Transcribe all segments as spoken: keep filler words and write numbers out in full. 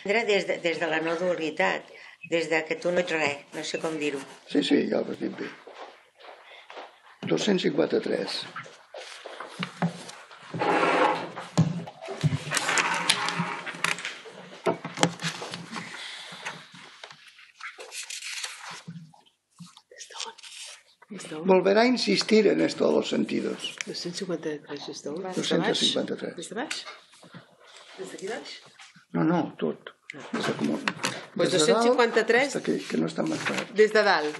Des de, des de la no dualitat, des de que tu no ets res, no sé com dir-ho. Sí, sí, ja ho has dit bé. dos-cents cinquanta-tres. Volverá a insistir en esto de los sentidos. dos-cents cinquanta-tres, des d'on? dos-cents cinquanta-tres. Des de baix? Des d'aquí baix? No, no, tot. Des de com... Pues dos-cents cinquanta-tres... Que, que no està més clar. Des de dalt.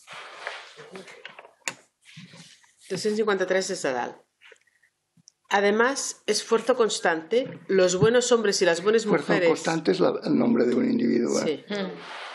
dos-cents cincuenta-tres desde dalt. Además, esfuerzo constante, los buenos hombres y las buenas esfuerzo mujeres... Esfuerzo constante es la, el nombre de un individuo. Sí. ¿eh?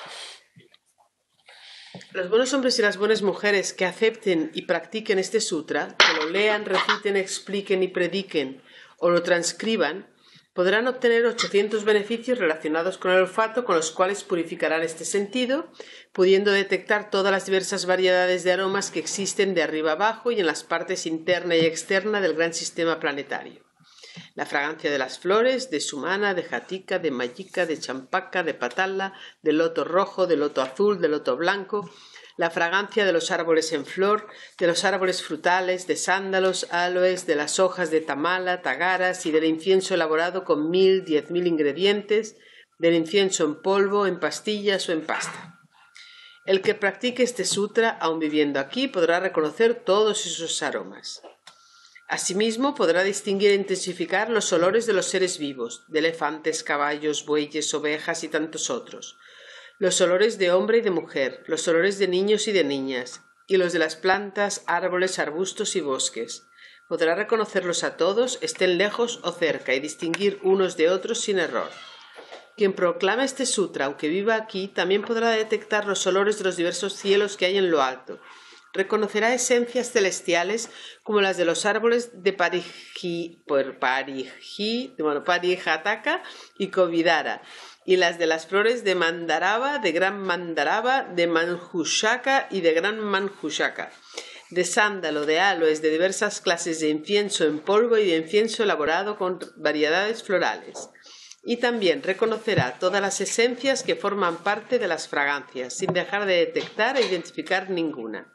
Los buenos hombres y las buenas mujeres que acepten y practiquen este sutra, que lo lean, reciten, expliquen y prediquen o lo transcriban, podrán obtener ochocientos beneficios relacionados con el olfato, con los cuales purificarán este sentido, pudiendo detectar todas las diversas variedades de aromas que existen de arriba abajo y en las partes interna y externa del gran sistema planetario. La fragancia de las flores, de sumana, de jatica, de mayica, de champaca, de patala, de loto rojo, de loto azul, de loto blanco, la fragancia de los árboles en flor, de los árboles frutales, de sándalos, aloes, de las hojas de tamala, tagaras y del incienso elaborado con mil, diez mil ingredientes, del incienso en polvo, en pastillas o en pasta. El que practique este sutra, aun viviendo aquí, podrá reconocer todos esos aromas. Asimismo, podrá distinguir e intensificar los olores de los seres vivos, de elefantes, caballos, bueyes, ovejas y tantos otros, los olores de hombre y de mujer, los olores de niños y de niñas, y los de las plantas, árboles, arbustos y bosques. Podrá reconocerlos a todos, estén lejos o cerca, y distinguir unos de otros sin error. Quien proclame este sutra, aunque viva aquí, también podrá detectar los olores de los diversos cielos que hay en lo alto. Reconocerá esencias celestiales como las de los árboles de Pariji, Pariji, bueno, Parijataka y Kovidara, y las de las flores de Mandarava, de Gran Mandarava, de Manjushaka y de Gran Manjushaka, de sándalo, de aloes, de diversas clases de incienso en polvo y de incienso elaborado con variedades florales. Y también reconocerá todas las esencias que forman parte de las fragancias, sin dejar de detectar e identificar ninguna.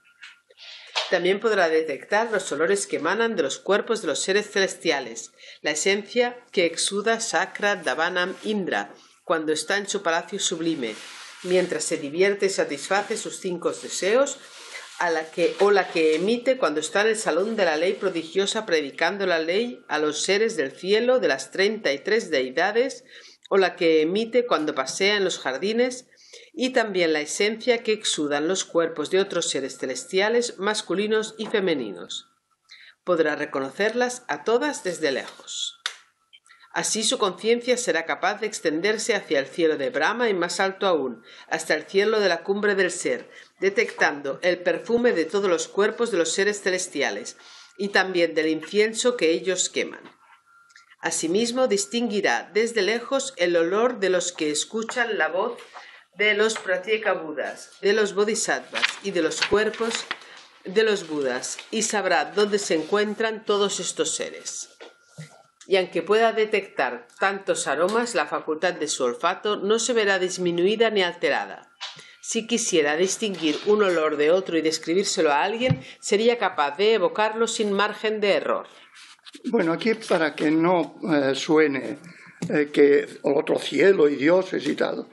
También podrá detectar los olores que emanan de los cuerpos de los seres celestiales, la esencia que exuda Sakra Davanam Indra cuando está en su palacio sublime, mientras se divierte y satisface sus cinco deseos, a la que, o la que emite cuando está en el salón de la ley prodigiosa predicando la ley a los seres del cielo de las treinta y tres deidades, o la que emite cuando pasea en los jardines, y también la esencia que exudan los cuerpos de otros seres celestiales masculinos y femeninos. Podrá reconocerlas a todas desde lejos. Así su conciencia será capaz de extenderse hacia el cielo de Brahma y más alto aún, hasta el cielo de la cumbre del ser, detectando el perfume de todos los cuerpos de los seres celestiales y también del incienso que ellos queman. Asimismo, distinguirá desde lejos el olor de los que escuchan la voz de los Pratyeka Budas, de los Bodhisattvas y de los cuerpos de los Budas, y sabrá dónde se encuentran todos estos seres. Y aunque pueda detectar tantos aromas, la facultad de su olfato no se verá disminuida ni alterada. Si quisiera distinguir un olor de otro y describírselo a alguien, sería capaz de evocarlo sin margen de error. Bueno, aquí para que no eh, suene eh, que el otro cielo y dioses y tal,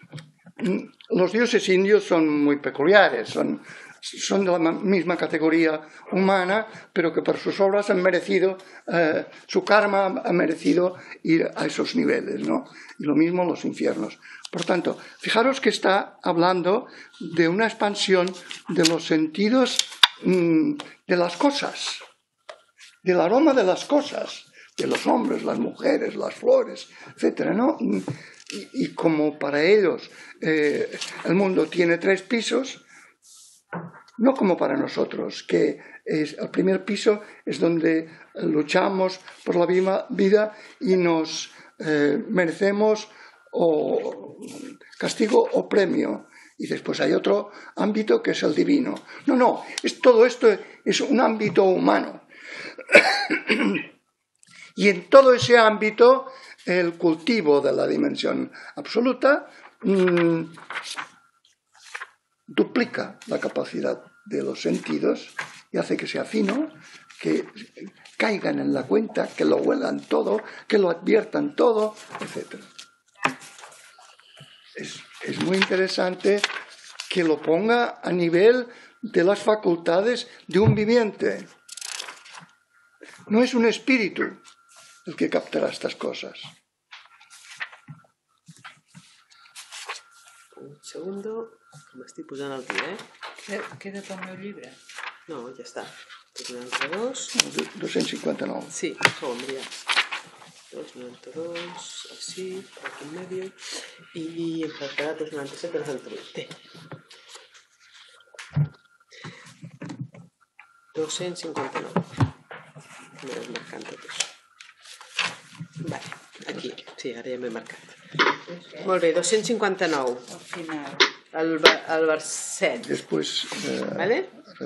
los dioses indios son muy peculiares, son, son de la misma categoría humana, pero que por sus obras han merecido, eh, su karma ha merecido ir a esos niveles, ¿no? Y lo mismo los infiernos. Por tanto, fijaros que está hablando de una expansión de los sentidos mmm, de las cosas, del aroma de las cosas, de los hombres, las mujeres, las flores, etcétera, ¿no? Y, y como para ellos eh, el mundo tiene tres pisos, no como para nosotros, que es, el primer piso es donde luchamos por la vida y nos eh, merecemos o castigo o premio. Y después hay otro ámbito que es el divino. No, no, es, todo esto es un ámbito humano. Y en todo ese ámbito el cultivo de la dimensión absoluta mmm, duplica la capacidad de los sentidos y hace que sea fino, que caigan en la cuenta, que lo huelan todo, que lo adviertan todo, etcétera. Es, es muy interesante que lo ponga a nivel de las facultades de un viviente. No es un espíritu el que captará estas cosas. Un segundo, que m'estic posant al dia, eh? Queda't el meu llibre. No, ja està. dos noranta-dos. dos-cents cinquanta-nou. Sí, un segon, mira. dos noranta-dos, así, aquí en medio. Y em faltarà dos noranta-set, dos noranta-vuit. dos-cents cinquanta-nou. M'he marcat tot això. Vale, aquí. Sí, ara ja m'he marcat. Molt bé, dos-cents cinquanta-nou. Al final. El, el verset. Después, eh, ¿Vale?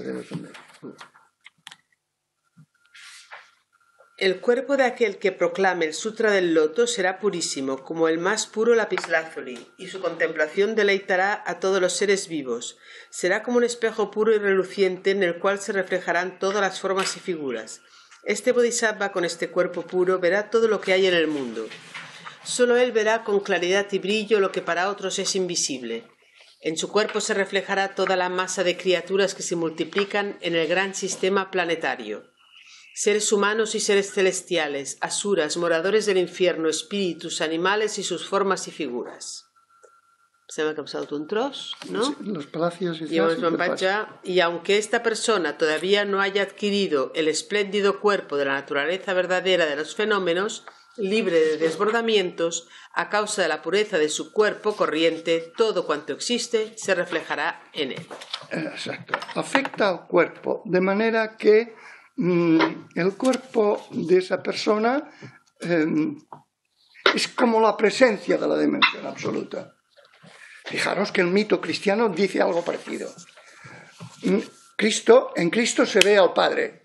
El cuerpo de aquel que proclame el Sutra del Loto será purísimo, como el más puro lapislázuli, y su contemplación deleitará a todos los seres vivos. Será como un espejo puro y reluciente en el cual se reflejarán todas las formas y figuras. Este bodhisattva con este cuerpo puro verá todo lo que hay en el mundo. Solo él verá con claridad y brillo lo que para otros es invisible. En su cuerpo se reflejará toda la masa de criaturas que se multiplican en el gran sistema planetario. Seres humanos y seres celestiales, asuras, moradores del infierno, espíritus, animales y sus formas y figuras. Se me ha causado un tros, ¿no? Sí, los palacios y, y, y aunque esta persona todavía no haya adquirido el espléndido cuerpo de la naturaleza verdadera de los fenómenos, libre de desbordamientos, a causa de la pureza de su cuerpo corriente, todo cuanto existe se reflejará en él. Exacto. Afecta al cuerpo, de manera que mmm, el cuerpo de esa persona eh, es como la presencia de la dimensión absoluta. Fijaros que el mito cristiano dice algo parecido. Cristo, en Cristo se ve al Padre.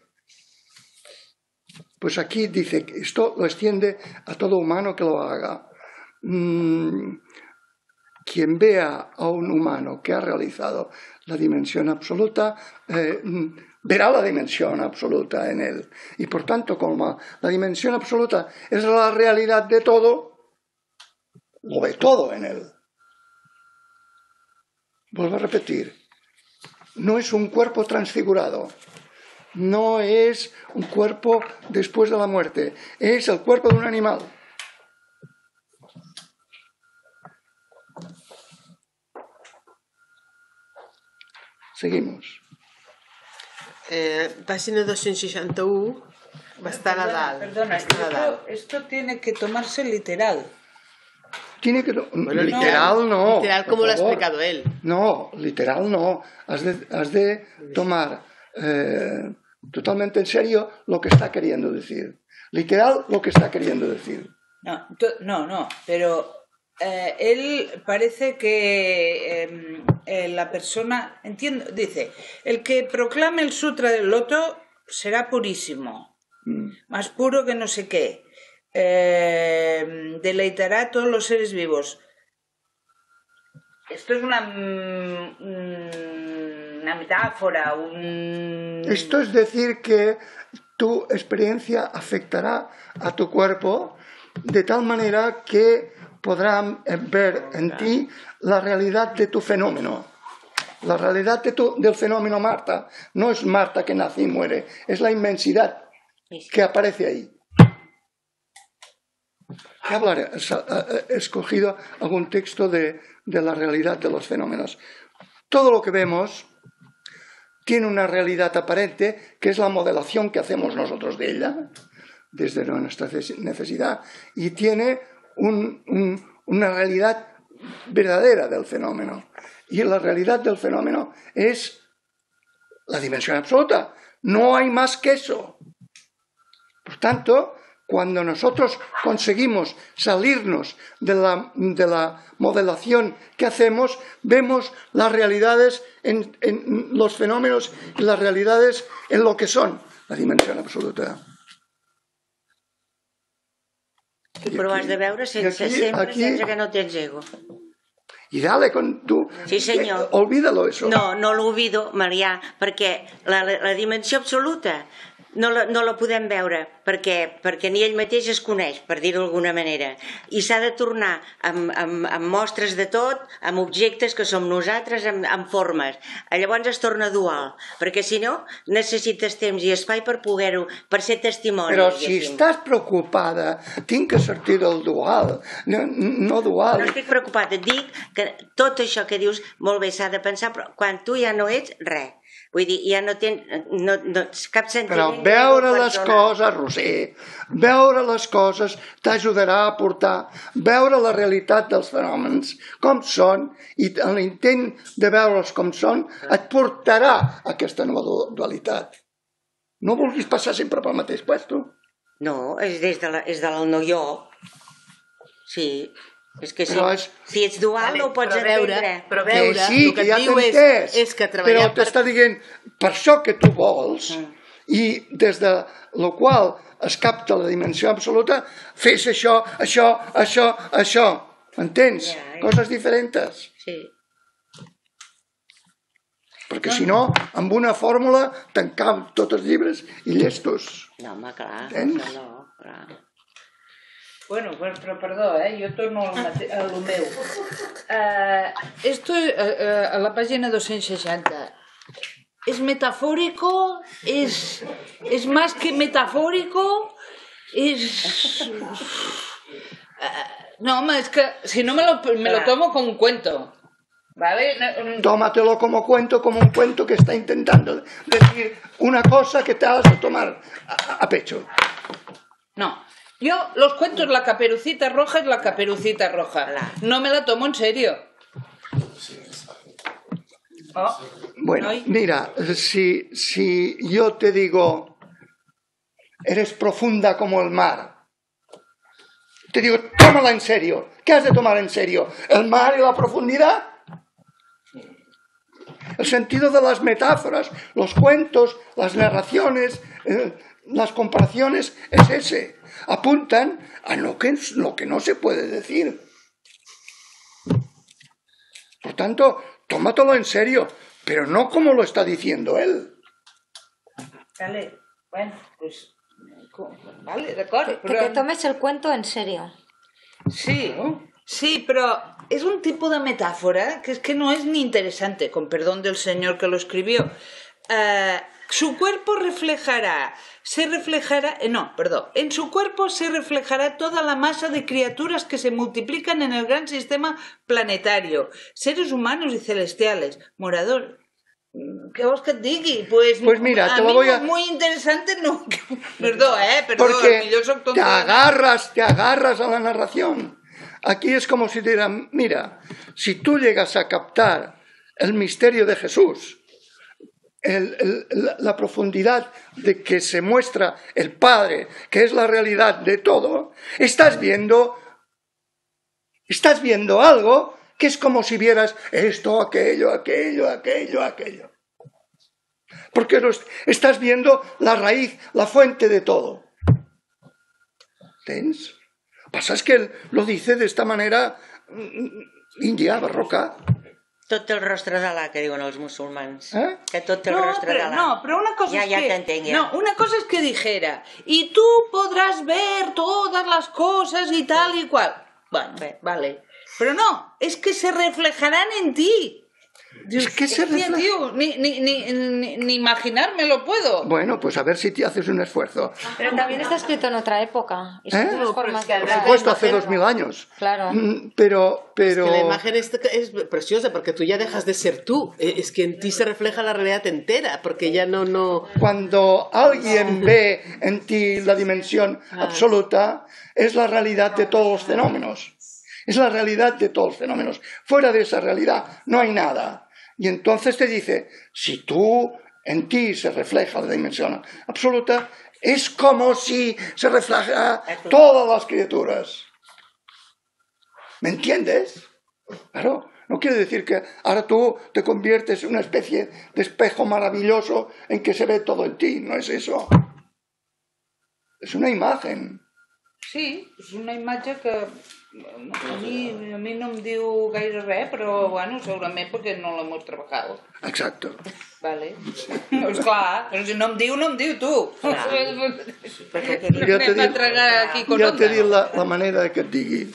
Pues aquí dice que esto lo extiende a todo humano que lo haga. Mm, quien vea a un humano que ha realizado la dimensión absoluta, eh, verá la dimensión absoluta en él. Y por tanto, como la dimensión absoluta es la realidad de todo, lo ve todo en él. Vuelvo a repetir, no es un cuerpo transfigurado. No es un cuerpo después de la muerte, es el cuerpo de un animal. Seguimos. Eh, página doscientos sesenta y uno, va a estar a dalt. Perdona, esto, esto tiene que tomarse literal. Tiene que... Bueno, literal no. Literal como lo ha explicado él. No, literal no. Has de, has de tomar eh, totalmente en serio lo que está queriendo decir. Literal lo que está queriendo decir. No, no, no, pero eh, él parece que eh, eh, la persona, entiendo, dice, el que proclame el Sutra del Loto será purísimo, mm. más puro que no sé qué. Eh, deleitará a todos los seres vivos. Esto es una, una metáfora, un... Esto es decir que tu experiencia afectará a tu cuerpo de tal manera que podrán ver en ti la realidad de tu fenómeno. La realidad de tu, del fenómeno Marta no es Marta que nace y muere, es la inmensidad que aparece ahí. ¿Qué hablaré? He escogido algún texto de, de la realidad de los fenómenos. Todo lo que vemos tiene una realidad aparente, que es la modelación que hacemos nosotros de ella, desde nuestra necesidad, y tiene un, un, una realidad verdadera del fenómeno. Y la realidad del fenómeno es la dimensión absoluta. No hay más que eso. Por tanto, cuando nosotros conseguimos salirnos de la, de la modelación que hacemos, vemos las realidades en, en los fenómenos y las realidades en lo que son la dimensión absoluta. Però ho has de veure sense, aquí, sempre aquí, sense que no tens ego. Y dale con tu... Sí, senyor. Eh, olvídalo eso. No, no l'olvido, Marià, perquè la, la, la dimensió absoluta no la, no la podem veure, perquè, perquè ni ell mateix es coneix, per dir-ho d'alguna manera. I s'ha de tornar amb, amb, amb mostres de tot, amb objectes que som nosaltres, amb, amb formes. Llavors es torna dual, perquè si no necessites temps i espai per poder-ho, per ser testimoni. Però si estàs preocupada, tinc que sortir del dual, no, no dual. No estic preocupat, et dic que tot això que dius molt bé s'ha de pensar, però quan tu ja no ets res. Vull dir, ja no tens no, no, cap sentiment... Però veure les coses, Roser, veure les coses t'ajudarà a portar, veure la realitat dels fenòmens, com són, i l'intent de veure'ls com són, et portarà a aquesta nova dualitat. No vulguis passar sempre pel mateix puesto. No, és des de la, és del no-jo. Sí. És que si, és... si ets dual vale, no ho pots veure, entendre. Però veure, que sí, el que, que ja et diu és, és que treballar però t'està per... dient, per això que tu vols, mm. i des de la qual es capta la dimensió absoluta, fes això, això, això, això. Entens? Ja, ja. Coses diferents. Sí. Perquè si no, amb una fórmula tancam tots els llibres i llestos. No, home, clar. Entens? No, clar. Bueno, però perdó, eh? Jo torno a lo meu. Uh, esto uh, uh, a la pàgina dos-cents seixanta. ¿Es metafórico? ¿Es, es más que metafórico? Es... Uh, no, home, es que si no me lo, me lo tomo como un cuento. ¿Vale? Tómatelo como cuento, como un cuento que está intentando decir una cosa que te has de tomar a, a pecho. No. Yo, los cuentos, la Caperucita Roja es la Caperucita Roja. No me la tomo en serio. Oh. Bueno, mira, si, si yo te digo, eres profunda como el mar, te digo, tómala en serio. ¿Qué has de tomar en serio? ¿El mar y la profundidad? El sentido de las metáforas, los cuentos, las narraciones, eh, las comparaciones es ese. Apuntan a lo que, lo que no se puede decir. Por tanto, tómatelo en serio, pero no como lo está diciendo él. Vale, bueno, pues... Vale, de acuerdo. Que, que te tomes el cuento en serio. Sí, sí, pero es un tipo de metáfora que es que no es ni interesante, con perdón del señor que lo escribió. Uh, su cuerpo reflejará... se reflejará, eh, no, perdón, en su cuerpo se reflejará toda la masa de criaturas que se multiplican en el gran sistema planetario, seres humanos y celestiales, moradores. ¿Qué vos que digui? Pues, pues mira, a te mí lo voy a... muy interesante no... Perdón, eh, perdón. Porque yo soy te agarras, te agarras a la narración. Aquí es como si te dirán, mira, si tú llegas a captar el misterio de Jesús, El, el, la profundidad de que se muestra el Padre, que es la realidad de todo, estás viendo, estás viendo algo que es como si vieras esto, aquello, aquello, aquello, aquello. Porque estás viendo la raíz, la fuente de todo. ¿Tens? Pasa es que él lo dice de esta manera india, barroca. Tot el rostre d'Allah, que diuen els musulmans. ¿Eh? Que tot el no, rostre pero, d'Allah. no, pero una cosa ya, es ya que... te entenc, ya. No, una cosa es que dijera, y tú podrás ver todas las cosas y tal y cual. Bueno, sí. Vale. Pero no, es que se reflejarán en ti. Es que se refleja... Tío, ni, ni, ni, ni, ni imaginármelo puedo. Bueno, pues a ver si te haces un esfuerzo. Pero también está escrito en otra época. Y son ¿Eh? otras formas de Por hablar. supuesto, hace dos mil años. Claro. Pero, pero... Es que la imagen es, es preciosa porque tú ya dejas de ser tú. Es que en ti se refleja la realidad entera, porque ya no... no... Cuando alguien ve en ti la dimensión absoluta, es la realidad de todos los fenómenos. Es la realidad de todos los fenómenos. Fuera de esa realidad no hay nada. Y entonces te dice, si tú en ti se refleja la dimensión absoluta, es como si se refleja todas las criaturas. ¿Me entiendes? Claro, no quiere decir que ahora tú te conviertes en una especie de espejo maravilloso en que se ve todo en ti. No es eso. Es una imagen. Sí, és una imatge que a mi, a mi no em diu gaire res, però bueno, segurament perquè no l'hem treballat. Exacto. Vale. Pues clar, però si no em diu, no em diu tu. Ja Anem t'he a tragar aquí con ja onda. t'he dit la, la manera que et digui.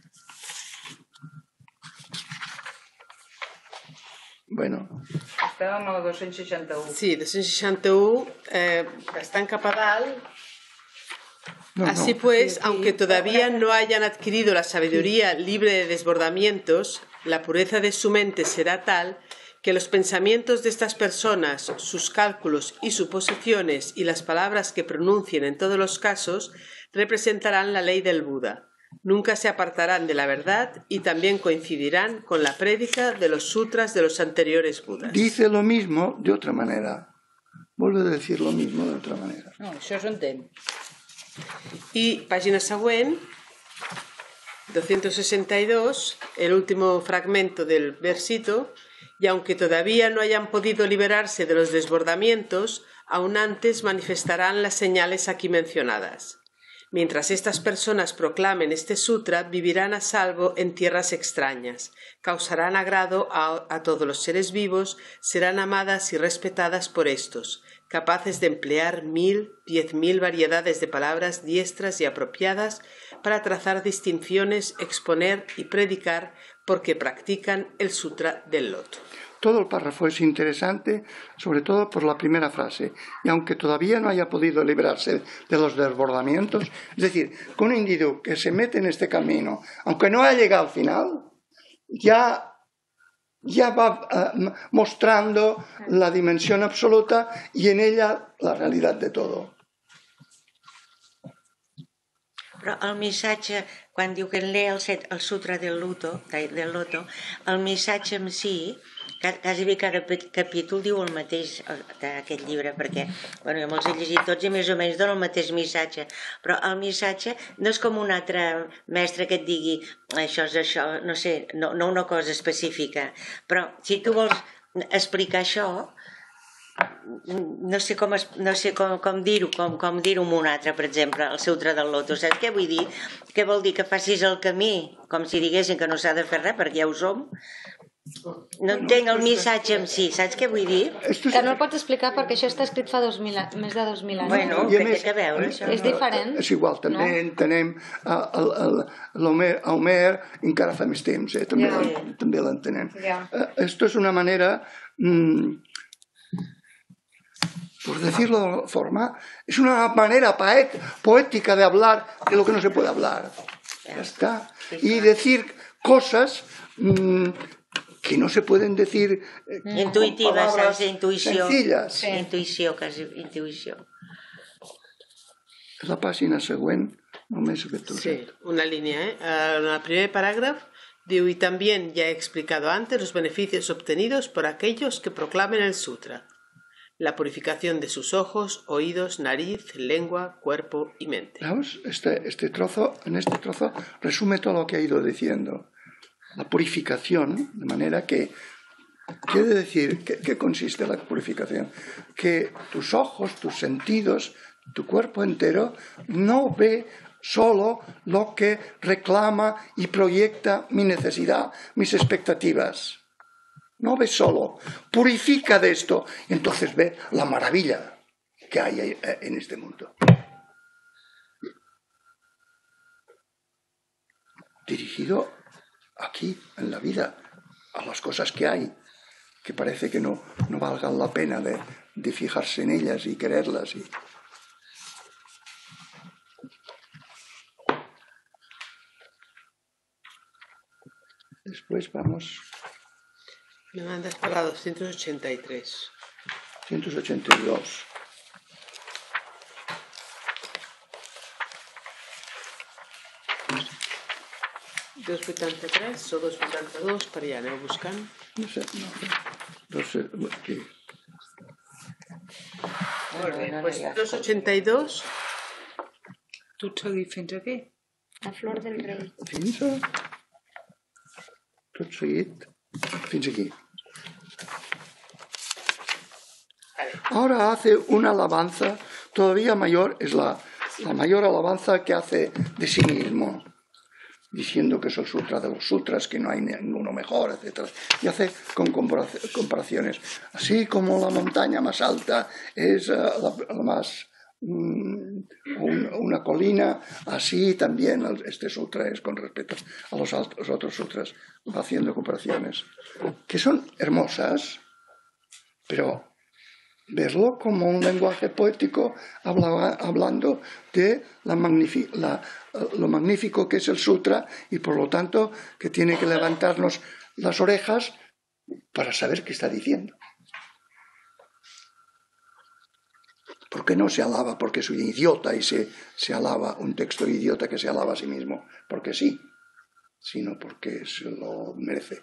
Bueno. Estàvem a dos-cents seixanta-u. Sí, dos-cents seixanta-u, eh, bastant cap a dalt. No, Así no. pues, aunque todavía no hayan adquirido la sabiduría libre de desbordamientos, la pureza de su mente será tal que los pensamientos de estas personas, sus cálculos y suposiciones y las palabras que pronuncien en todos los casos representarán la ley del Buda. Nunca se apartarán de la verdad y también coincidirán con la prédica de los sutras de los anteriores Budas. Dice lo mismo de otra manera. Vuelve a decir lo mismo de otra manera. No, això s'entén. Y página següent, doscientos sesenta y dos, el último fragmento del versito, y aunque todavía no hayan podido liberarse de los desbordamientos, aún antes manifestarán las señales aquí mencionadas. Mientras estas personas proclamen este sutra, vivirán a salvo en tierras extrañas, causarán agrado a, a todos los seres vivos, serán amadas y respetadas por estos, capaces de emplear mil, diez mil variedades de palabras diestras y apropiadas para trazar distinciones, exponer y predicar porque practican el sutra del loto. Todo el párrafo es interesante, sobre todo por la primera frase. Y aunque todavía no haya podido librarse de los desbordamientos, es decir, que un individuo que se mete en este camino, aunque no haya llegado al final, ya, ya va uh, mostrando la dimensión absoluta y en ella la realidad de todo. Però el missatge, quan diu que en lee el, set, el sutra del loto, del loto, el missatge en si, quasi bé cada capítol diu el mateix d'aquest llibre, perquè bueno, jo me'ls he llegit tots i més o menys donen el mateix missatge, però el missatge no és com un altre mestre que et digui això és això, no sé, no, no una cosa específica, però si tu vols explicar això, no sé com, no sé com, com dir-ho com, com dir-ho amb un altre, per exemple el sutra del loto, saps què vull dir? Què vol dir? Que facis el camí com si diguessin que no s'ha de fer res perquè ja ho som. No entenc el missatge en si, saps què vull dir? Que no el pots explicar perquè això està escrit fa dos mil, més de dos mil anys. Bueno, I a què més, té que veure això? És diferent. És igual, també no? entenem l'Homer, Homer encara fa més temps, eh? també, Ja. també l'entenem. Ja. Esto es una manera... Mmm, por decirlo de alguna forma, es una manera poética de hablar de lo que no se puede hablar. Ya está. Y decir cosas mmm, que no se pueden decir eh, intuïtives, con sense intuïció. sencillas. Sí. Intuïció, quasi intuïció. La pàgina següent, només que tu Sí, una línea, ¿eh? En el primer parágrafo digo, y también ya he explicado antes los beneficios obtenidos por aquellos que proclamen el sutra. La purificación de sus ojos, oídos, nariz, lengua, cuerpo y mente. ¿Veis? Este, este trozo, en este trozo resume todo lo que ha ido diciendo. La purificación, de manera que, quiere decir, ¿qué, qué consiste la purificación? Que tus ojos, tus sentidos, tu cuerpo entero no ve solo lo que reclama y proyecta mi necesidad, mis expectativas. No ve solo, purifica de esto y entonces ve la maravilla que hay en este mundo. Dirigido aquí, en la vida, a las cosas que hay, que parece que no, no valgan la pena de, de fijarse en ellas y quererlas. Y... Después vamos... Me mandas para doscientos ochenta y tres. doscientos ochenta y dos. dos vuitanta-tres o dos vuitanta-dos, per allà aneu buscant. No sé, no sé. Dos, aquí. Molt bé, doncs dos ochenta y dos. Tu ets seguit fins aquí? La flor del rei. Fins a... Tot seguit, fins aquí. Ahora hace una alabanza todavía mayor, es la, la mayor alabanza que hace de sí mismo, diciendo que es el sutra de los sutras, que no hay ninguno mejor, etcétera. Y hace con comparaciones. Así como la montaña más alta es uh, la, la más um, un, una colina, así también este sutra es con respecto a los, altos, los otros sutras, va haciendo comparaciones que son hermosas, pero verlo como un lenguaje poético, hablaba, hablando de la la, lo magnífico que es el sutra y por lo tanto que tiene que levantarnos las orejas para saber qué está diciendo. ¿Por qué no se alaba? Porque soy idiota y se, se alaba un texto idiota que se alaba a sí mismo, porque sí, sino porque se lo merece.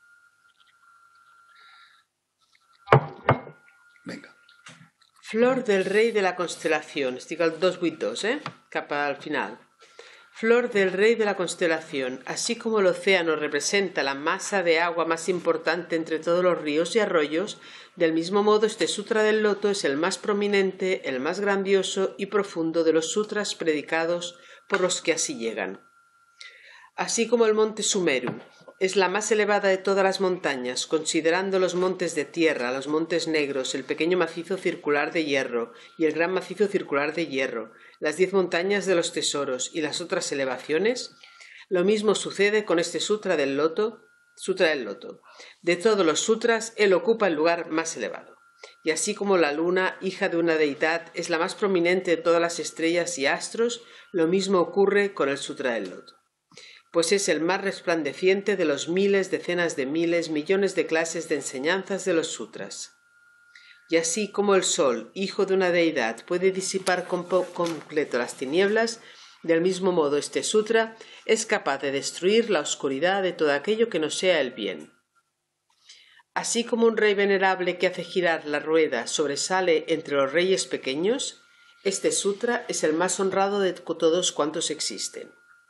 Venga. Flor del rei de la constel·lació. Estic al dos vuit dos, eh? Cap al final. Flor del rey de la constelación. Así como el océano representa la masa de agua más importante entre todos los ríos y arroyos, del mismo modo este sutra del loto es el más prominente, el más grandioso y profundo de los sutras predicados por los que así llegan. Así como el monte Sumeru es la más elevada de todas las montañas, considerando los montes de tierra, los montes negros, el pequeño macizo circular de hierro y el gran macizo circular de hierro, las diez montañas de los tesoros y las otras elevaciones, lo mismo sucede con este sutra del loto, sutra del loto. De todos los sutras, él ocupa el lugar más elevado. Y así como la luna, hija de una deidad, es la más prominente de todas las estrellas y astros, lo mismo ocurre con el sutra del loto, pues es el más resplandeciente de los miles, decenas de miles, millones de clases de enseñanzas de los sutras. Y así como el sol, hijo de una deidad, puede disipar con completo las tinieblas, del mismo modo este sutra es capaz de destruir la oscuridad de todo aquello que no sea el bien. Así como un rey venerable que hace girar la rueda sobresale entre los reyes pequeños, este sutra es el más honrado de todos cuantos existen.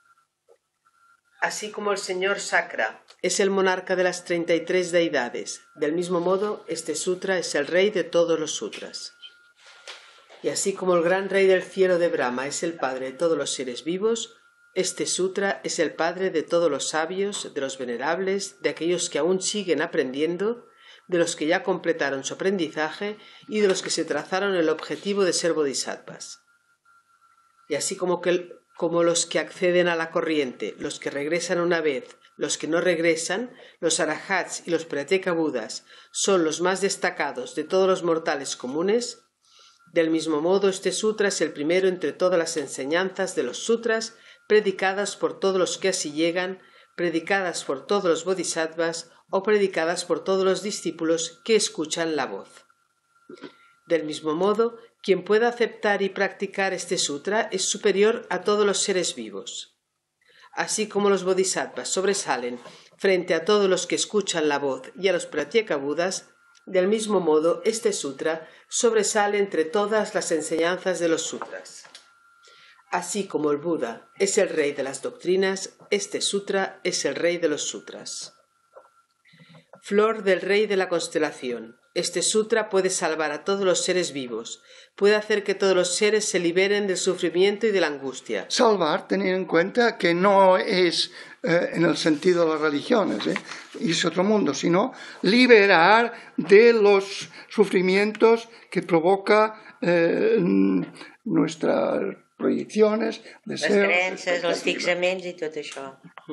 Así como el señor Sakra es el monarca de las treinta y tres deidades, del mismo modo este sutra es el rey de todos los sutras. Y así como el gran rey del cielo de Brahma es el padre de todos los seres vivos, este sutra es el padre de todos los sabios, de los venerables, de aquellos que aún siguen aprendiendo, de los que ya completaron su aprendizaje y de los que se trazaron el objetivo de ser bodhisattvas. Y así como que el como los que acceden a la corriente, los que regresan una vez, los que no regresan, los arahats y los pratyeka-budas son los más destacados de todos los mortales comunes, del mismo modo este sutra es el primero entre todas las enseñanzas de los sutras predicadas por todos los que así llegan, predicadas por todos los bodhisattvas o predicadas por todos los discípulos que escuchan la voz. Del mismo modo, quien pueda aceptar y practicar este sutra es superior a todos los seres vivos. Así como los bodhisattvas sobresalen frente a todos los que escuchan la voz y a los pratyeka-budas, del mismo modo este sutra sobresale entre todas las enseñanzas de los sutras. Así como el Buda es el rey de las doctrinas, este sutra es el rey de los sutras. Flor del rey de la constelación. Este sutra puede salvar a todos los seres vivos, puede hacer que todos los seres se liberen del sufrimiento y de la angustia. Salvar, tener en cuenta que no es eh, en el sentido de las religiones, ¿eh? es otro mundo, sino liberar de los sufrimientos que provoca eh, nuestras proyecciones, deseos... Les creences, els fixaments i tot això.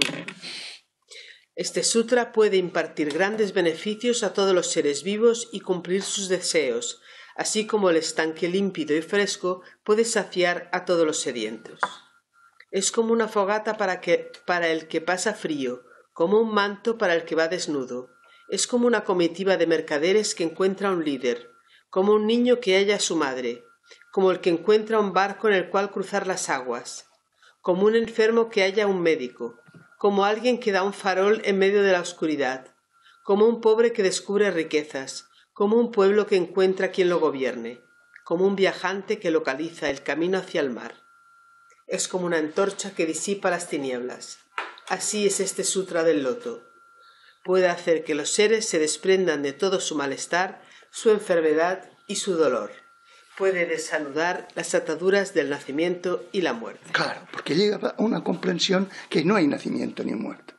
Este sutra puede impartir grandes beneficios a todos los seres vivos y cumplir sus deseos, así como el estanque límpido y fresco puede saciar a todos los sedientos. Es como una fogata para, que, para el que pasa frío, como un manto para el que va desnudo. Es como una comitiva de mercaderes que encuentra un líder, como un niño que halla a su madre, como el que encuentra un barco en el cual cruzar las aguas, como un enfermo que halla un médico, como alguien que da un farol en medio de la oscuridad, como un pobre que descubre riquezas, como un pueblo que encuentra quien lo gobierne, como un viajante que localiza el camino hacia el mar. Es como una antorcha que disipa las tinieblas. Así es este sutra del loto. Puede hacer que los seres se desprendan de todo su malestar, su enfermedad y su dolor. puede desanudar las ataduras del nacimiento y la muerte. Claro, porque llega a una comprensión que no hay nacimiento ni muerte.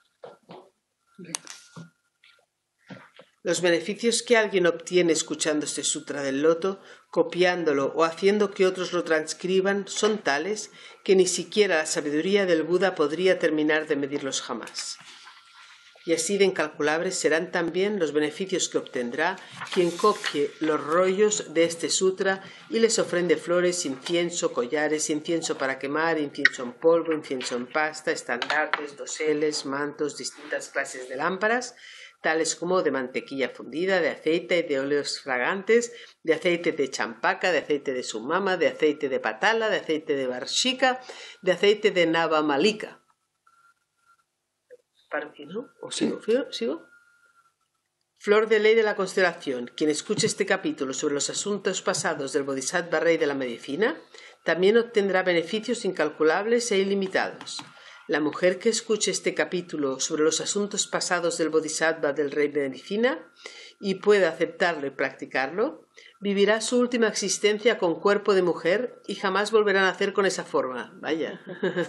Los beneficios que alguien obtiene escuchando este sutra del loto, copiándolo o haciendo que otros lo transcriban, son tales que ni siquiera la sabiduría del Buda podría terminar de medirlos jamás. Y así de incalculables serán también los beneficios que obtendrá quien copie los rollos de este sutra y les ofrende flores, incienso, collares, incienso para quemar, incienso en polvo, incienso en pasta, estandartes, doseles, mantos, distintas clases de lámparas, tales como de mantequilla fundida, de aceite y de óleos fragantes, de aceite de champaca, de aceite de sumama, de aceite de patala, de aceite de varshika, de aceite de navamalika. ¿Para qué no? ¿O sigo? Sí. ¿Sigo? Flor de ley de la constelación. Quien escuche este capítulo sobre los asuntos pasados del Bodhisattva Rey de la Medicina, también obtendrá beneficios incalculables e ilimitados. La mujer que escuche este capítulo sobre los asuntos pasados del Bodhisattva del Rey de Medicina y pueda aceptarlo y practicarlo, vivirá su última existencia con cuerpo de mujer y jamás volverá a nacer con esa forma. Vaya.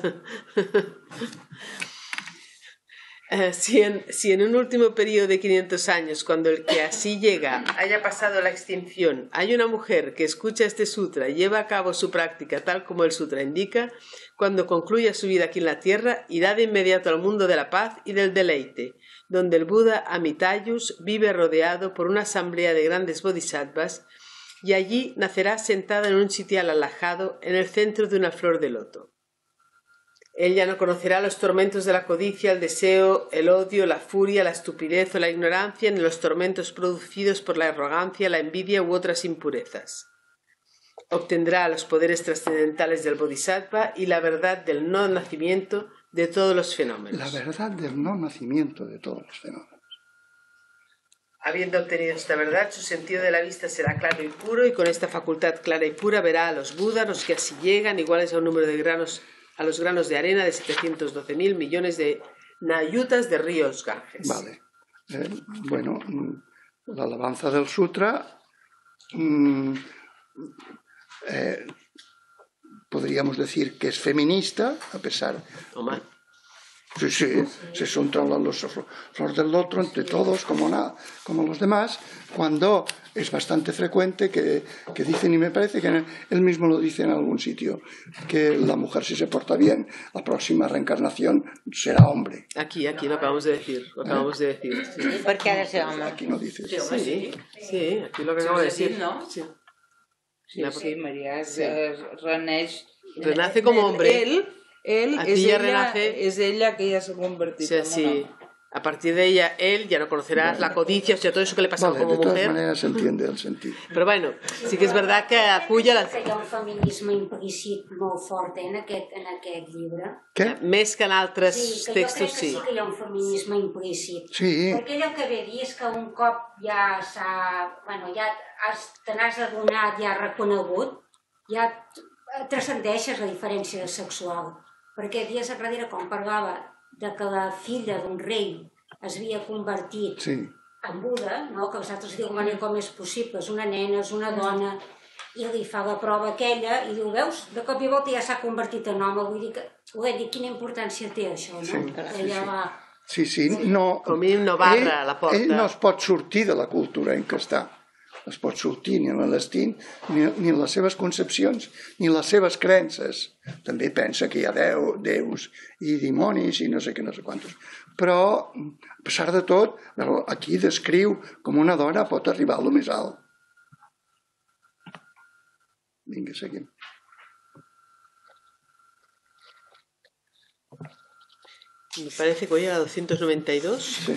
Si en, si en un último periodo de quinientos años, cuando el que así llega haya pasado la extinción, hay una mujer que escucha este sutra y lleva a cabo su práctica tal como el sutra indica, cuando concluya su vida aquí en la tierra, irá de inmediato al mundo de la paz y del deleite, donde el Buda Amitayus vive rodeado por una asamblea de grandes bodhisattvas, y allí nacerá sentada en un sitial alajado en el centro de una flor de loto. Ella no conocerá los tormentos de la codicia, el deseo, el odio, la furia, la estupidez o la ignorancia, ni los tormentos producidos por la arrogancia, la envidia u otras impurezas. Obtendrá los poderes trascendentales del Bodhisattva y la verdad del no nacimiento de todos los fenómenos. La verdad del no nacimiento de todos los fenómenos. Habiendo obtenido esta verdad, su sentido de la vista será claro y puro, y con esta facultad clara y pura verá a los Budas, los que así llegan, iguales a un número de granos a los granos de arena de setecientos doce mil millones de nayutas de ríos Ganges. Vale. Eh, bueno, la alabanza del sutra mmm, eh, podríamos decir que es feminista, a pesar... Toma. Sí, sí, se son los flores del loto entre todos, como, nada, como los demás, cuando es bastante frecuente que, que dicen, y me parece que él mismo lo dice en algún sitio, que la mujer, si se porta bien, la próxima reencarnación será hombre. Aquí, aquí lo acabamos de decir, lo acabamos ¿Eh? de decir. Sí. ¿Por qué ha de ser hombre? Aquí no dice. Sí, sí, sí, aquí lo que acabo de decir. ¿No? Sí, sí, sí, María sí. Reneix, renace como hombre. Él, él Aquí es, ya ella, renace, es ella que ya se ha convertido. Sí, sí. A partir de ella, él ya no conocerá bueno, la codicia, o sea, todo eso que le pasa vale, como de todas mujer. maneras se entiende el sentido. Però bueno, sí que és veritat que acull a les... Que hi ha un feminisme implícit molt fort eh, en, aquest, en aquest llibre. Què? Més que en altres sí, textos, sí. Sí, que jo crec que sí que hi ha un feminisme implícit. Sí. Perquè allò que ve a dir és que un cop ja s'ha... Bueno, ja te n'has adonat, ja reconegut, ja transcendeixes la diferència sexual. Perquè dies darrere, com parlava de que la filla d'un rei es havia convertit sí. en Buda, no? Que els altres diuen, bueno, com és possible, és una nena, és una dona, i li fa la prova aquella, i diu, veus, de cop i volta ja s'ha convertit en home, vull dir que, vull dir, quina importància té això, no? Sí, que sí, ja sí. va... sí, sí, no... Com ell no barra ell, la porta. Ell no es pot sortir de la cultura en què està. Es pot sortir ni en l'estint, ni, ni en les seves concepcions, ni en les seves creences. També pensa que hi ha Déu, déus i dimonis i no sé què, no sé quantos. Però, a pesar de tot, aquí descriu com una dona pot arribar a lo més alt. Vinga, seguim. Me parece que hoy a doscientos noventa y dos. Sí.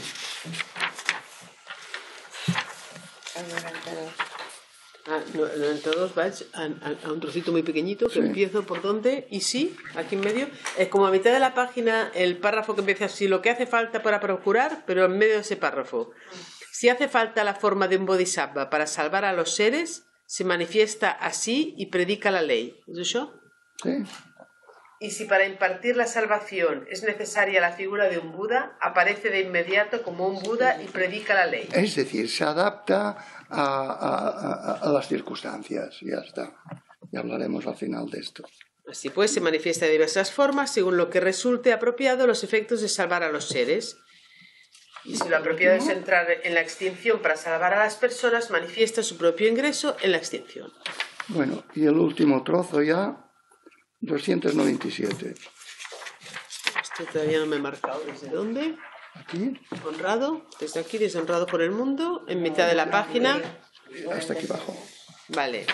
Ah, noventa y dos, vaig a, a, a un trocito muy pequeñito que sí. Empiezo por donde, y sí, aquí en medio, es como a mitad de la página el párrafo que empieza así, lo que hace falta para procurar, pero en medio de ese párrafo. Si hace falta la forma de un bodhisattva para salvar a los seres, se manifiesta así y predica la ley. ¿Es eso? Sí. Y si para impartir la salvación es necesaria la figura de un Buda, aparece de inmediato como un Buda y predica la ley. Es decir, se adapta a, a, a, a las circunstancias, ya está. Ya hablaremos al final de esto. Así pues, se manifiesta de diversas formas según lo que resulte apropiado los efectos de salvar a los seres. Y si lo apropiado es entrar en la extinción para salvar a las personas, manifiesta su propio ingreso en la extinción. Bueno, y el último trozo ya, doscientos noventa y siete. Esto todavía no me he marcado. ¿Desde dónde? Aquí. Honrado, desde aquí, deshonrado por el mundo, en mitad de la página. Hasta aquí abajo. Vale.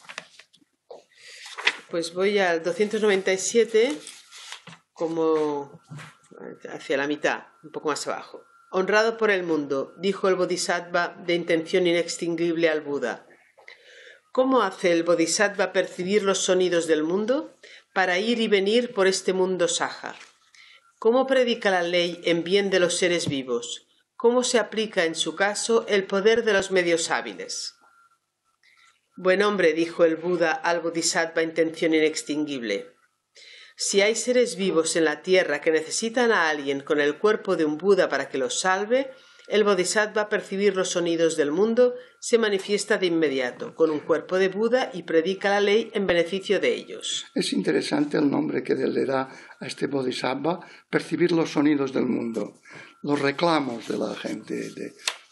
Pues voy al doscientos noventa y siete, como hacia la mitad, un poco más abajo. Honrado por el mundo, dijo el Bodhisattva de intención inextinguible al Buda. ¿Cómo hace el Bodhisattva percibir los sonidos del mundo? Para ir y venir por este mundo saja. ¿Cómo predica la ley en bien de los seres vivos? ¿Cómo se aplica en su caso el poder de los medios hábiles? Buen hombre, dijo el Buda al Bodhisattva intención inextinguible. Si hay seres vivos en la tierra que necesitan a alguien con el cuerpo de un Buda para que los salve, el Bodhisattva percibir los sonidos del mundo se manifiesta de inmediato con un cuerpo de Buda y predica la ley en beneficio de ellos. Es interesante el nombre que le da a este Bodhisattva, percibir los sonidos del mundo, los reclamos de la gente. De...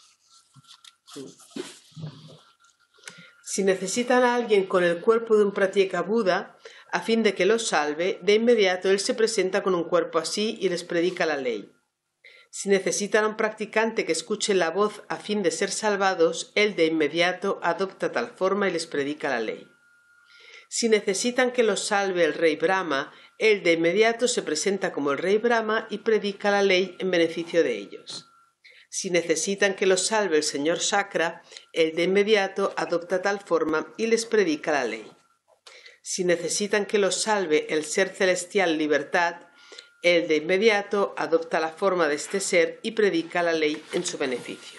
Si necesitan a alguien con el cuerpo de un pratyeka Buda, a fin de que los salve, de inmediato él se presenta con un cuerpo así y les predica la ley. Si necesitan a un practicante que escuche la voz a fin de ser salvados, él de inmediato adopta tal forma y les predica la ley. Si necesitan que los salve el rey Brahma, él de inmediato se presenta como el rey Brahma y predica la ley en beneficio de ellos. Si necesitan que los salve el señor Shakra, él de inmediato adopta tal forma y les predica la ley. Si necesitan que los salve el ser celestial Libertad, él de inmediato adopta la forma de este ser y predica la ley en su beneficio.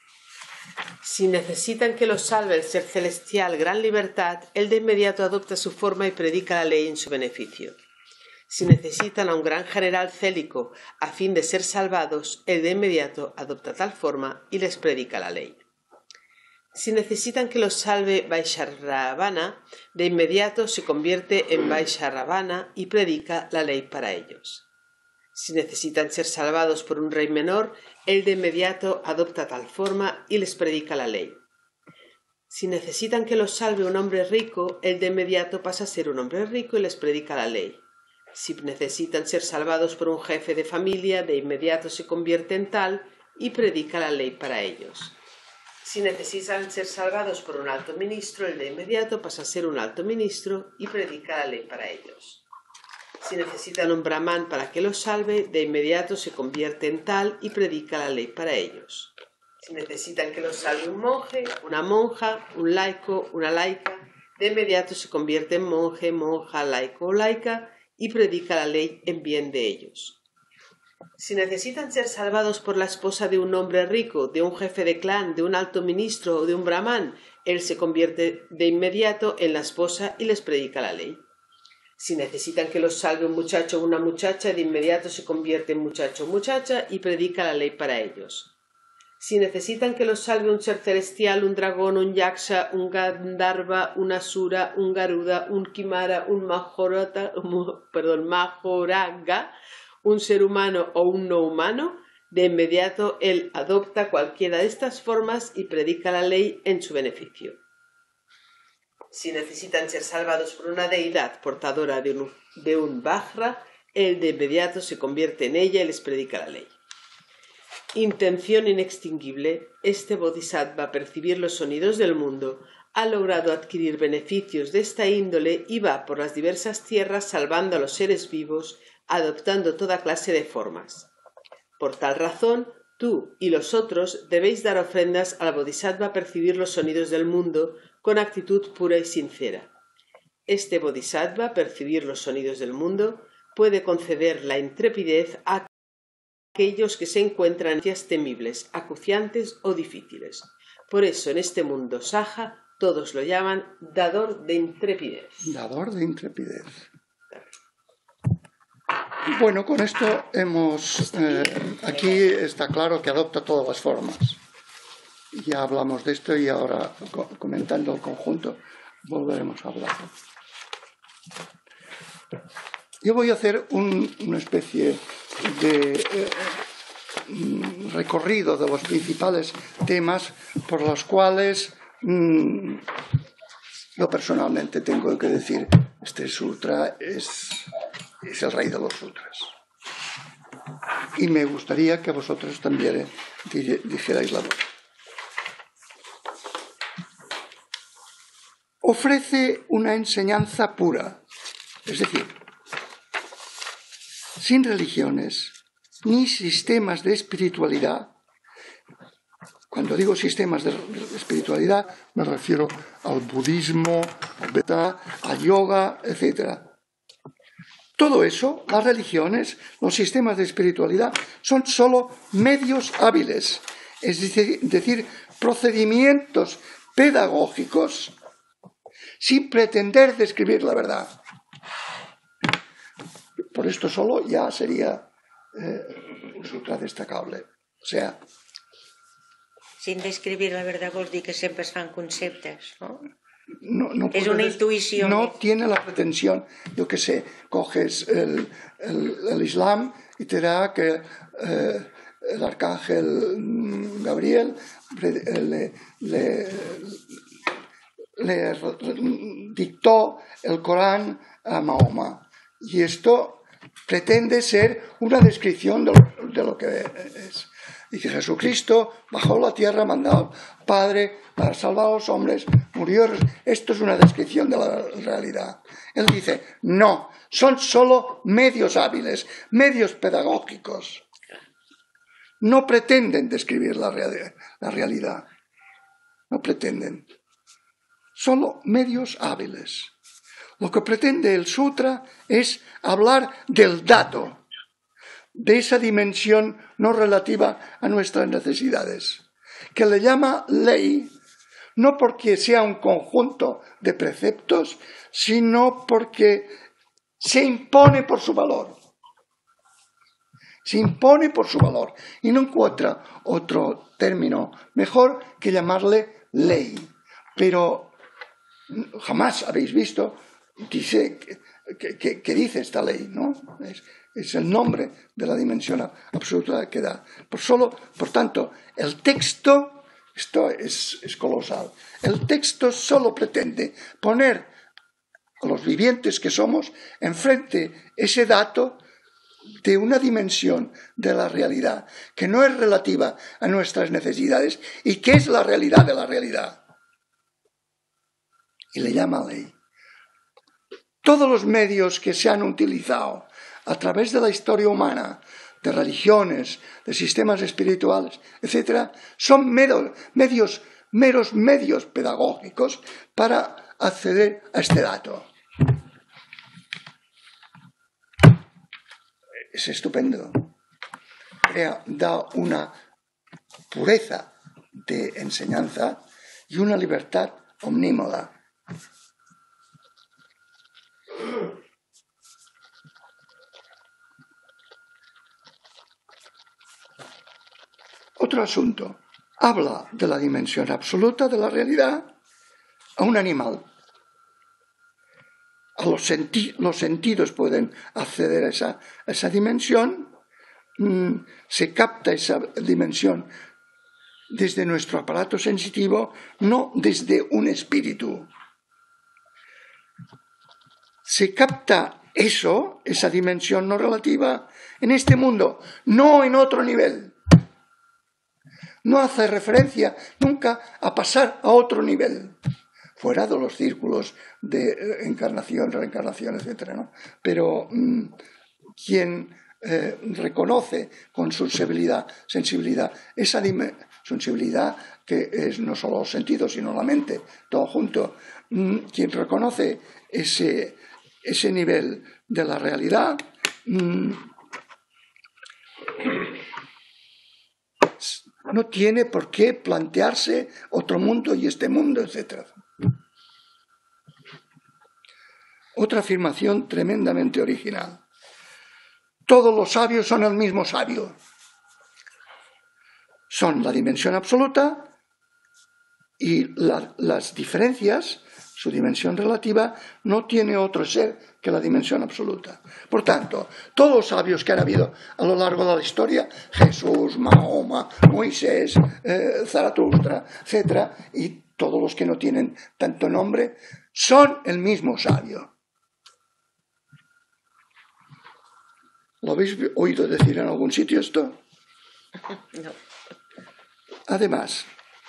Si necesitan que los salve el ser celestial Gran Libertad, él de inmediato adopta su forma y predica la ley en su beneficio. Si necesitan a un gran general célico a fin de ser salvados, él de inmediato adopta tal forma y les predica la ley. Si necesitan que los salve Vaisharavana, de inmediato se convierte en Vaisharavana y predica la ley para ellos. Si necesitan ser salvados por un rey menor, él de inmediato adopta tal forma y les predica la ley. Si necesitan que los salve un hombre rico, él de inmediato pasa a ser un hombre rico y les predica la ley. Si necesitan ser salvados por un jefe de familia, de inmediato se convierte en tal y predica la ley para ellos. Si necesitan ser salvados por un alto ministro, él de inmediato pasa a ser un alto ministro y predica la ley para ellos. Si necesitan un brahman para que los salve, de inmediato se convierte en tal y predica la ley para ellos. Si necesitan que los salve un monje, una monja, un laico, una laica, de inmediato se convierte en monje, monja, laico o laica y predica la ley en bien de ellos. Si necesitan ser salvados por la esposa de un hombre rico, de un jefe de clan, de un alto ministro o de un brahman, él se convierte de inmediato en la esposa y les predica la ley. Si necesitan que los salve un muchacho o una muchacha, de inmediato se convierte en muchacho o muchacha y predica la ley para ellos. Si necesitan que los salve un ser celestial, un dragón, un yaksha, un gandharva, un asura, un garuda, un kimara, un mahorata, un, perdón, mahoraga, un ser humano o un no humano, de inmediato él adopta cualquiera de estas formas y predica la ley en su beneficio. Si necesitan ser salvados por una deidad portadora de un, de un vajra, él de inmediato se convierte en ella y les predica la ley. Intención inextinguible, este bodhisattva percibir los sonidos del mundo, ha logrado adquirir beneficios de esta índole y va por las diversas tierras salvando a los seres vivos, adoptando toda clase de formas. Por tal razón, tú y los otros debéis dar ofrendas al bodhisattva percibir los sonidos del mundo con actitud pura y sincera. Este bodhisattva percibir los sonidos del mundo puede conceder la intrepidez a aquellos que se encuentran en situaciones temibles, acuciantes o difíciles. Por eso en este mundo saja todos lo llaman dador de intrepidez. Dador de intrepidez. Bueno, con esto hemos... Eh, aquí está claro que adopta todas las formas. Ya hablamos de esto y ahora, comentando el conjunto, volveremos a hablar. Yo voy a hacer un, una especie de eh, recorrido de los principales temas por los cuales mmm, yo personalmente tengo que decir, este sutra es, es el rey de los sutras. Y me gustaría que vosotros también dijerais la voz. Ofrece una enseñanza pura, es decir, sin religiones ni sistemas de espiritualidad. Cuando digo sistemas de espiritualidad me refiero al budismo, al Vedanta, al yoga, etcétera. Todo eso, las religiones, los sistemas de espiritualidad, son solo medios hábiles, es decir, procedimientos pedagógicos sin pretender describir la verdad. Por esto solo ya sería eh, un sutra destacable. O sea... Sin describir la verdad vol dir que sempre es fan conceptes, no? No, no es una intuición. No tiene la pretensión, yo que sé, coges el, el, el Islam y te da que eh, el arcángel Gabriel le, le, le dictó el Corán a Mahoma. Y esto pretende ser una descripción de lo, de lo que es. Y que Jesucristo bajó a la tierra, mandado al Padre para salvar a los hombres, murió. Esto es una descripción de la realidad. Él dice, no, son solo medios hábiles, medios pedagógicos. No pretenden describir la, real, la realidad. No pretenden. Solo medios hábiles. Lo que pretende el sutra es hablar del dato, de esa dimensión no relativa a nuestras necesidades, que le llama ley, no porque sea un conjunto de preceptos, sino porque se impone por su valor. Se impone por su valor y no encuentra otro término mejor que llamarle ley. Pero jamás habéis visto, dice, que, que, que dice esta ley, ¿no? Es, es el nombre de la dimensión absoluta que da. Por, solo, por tanto, el texto, esto es, es colosal, el texto solo pretende poner a los vivientes que somos enfrente ese dato de una dimensión de la realidad que no es relativa a nuestras necesidades y que es la realidad de la realidad. Y le llama ley. Todos los medios que se han utilizado a través de la historia humana, de religiones, de sistemas espirituales, etcétera, son meros, medios, meros medios pedagógicos para acceder a este dato. Es estupendo. Crea, da una pureza de enseñanza y una libertad omnímoda. Otro asunto, habla de la dimensión absoluta de la realidad a un animal. A los, senti los sentidos pueden acceder a esa, a esa dimensión, mm, se capta esa dimensión desde nuestro aparato sensitivo, no desde un espíritu. Se capta eso, esa dimensión no relativa, en este mundo, no en otro nivel. No hace referencia nunca a pasar a otro nivel, fuera de los círculos de encarnación, reencarnación, etcétera, ¿no? Pero mmm, quien eh, reconoce con sensibilidad, sensibilidad esa sensibilidad que es no solo los sentidos, sino la mente, todo junto, mmm, quien reconoce ese, ese nivel de la realidad, mmm, no tiene por qué plantearse otro mundo y este mundo, etcétera. Otra afirmación tremendamente original. todos los sabios son el mismo sabio. Son la dimensión absoluta y la, las diferencias, su dimensión relativa, no tiene otro ser que la dimensión absoluta. Por tanto, todos los sabios que han habido a lo largo de la historia, Jesús, Mahoma, Moisés, eh, Zaratustra, etcétera, y todos los que no tienen tanto nombre, son el mismo sabio. ¿Lo habéis oído decir en algún sitio esto? No. Además,